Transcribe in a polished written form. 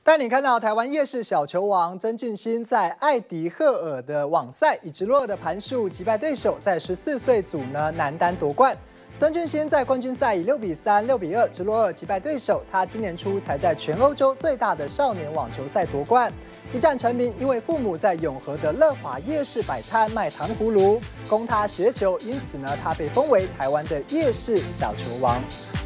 带你看到台湾夜市小球王曾俊欣在艾迪赫尔的网赛以直落的盘数击败对手，在14岁组男单夺冠。曾俊欣在冠军赛以6比3、6比2直落2击败对手。他今年初才在全欧洲最大的少年网球赛夺冠，一战成名。因为父母在永和的乐华夜市摆摊卖糖葫芦，供他学球，因此他被封为台湾的夜市小球王。